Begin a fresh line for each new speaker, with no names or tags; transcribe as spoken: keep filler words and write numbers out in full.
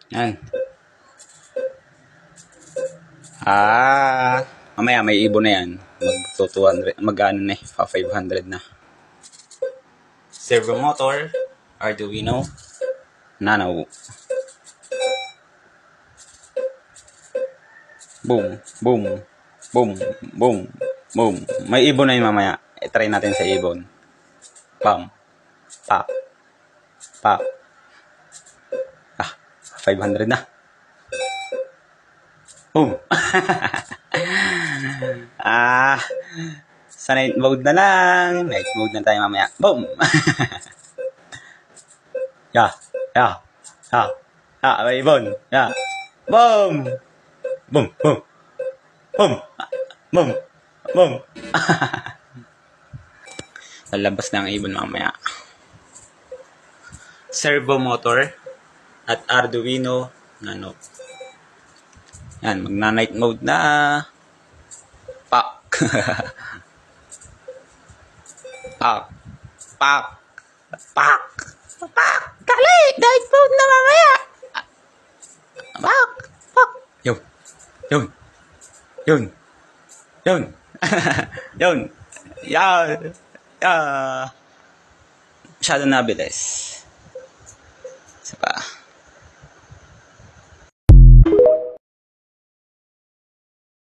Yan. Ah, mamaya may ibon na yan. Mag two hundred, mag ano na eh, five hundred na. Servo motor, Arduino, Nano. Boom, boom, boom, boom, boom. May ibon na yun mamaya. I-try natin sa ibon. Bam. Pak. Pak. Ah, five hundred na. Boom. ah, sa night mode na lang. Night mode na tayo mamaya. Boom. ya, ya, ya, ya, may ibon. Ya. Boom. Boom, boom, boom, boom, boom. Lalabas na ang ibon mamaya. Servo motor at Arduino Nano. Yan, magna-night mode na. Pak. Pak. Pak. Pak. Pak. Dali! Night mode na mamaya. Pak. Pak. Yun. Yun. Yun. Yun. Yun. Yan. Yan. Masyado nabilis. Isa pa.